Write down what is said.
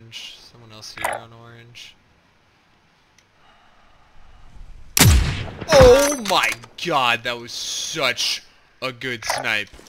orange. Someone else here on orange. Oh my god, that was such a good snipe.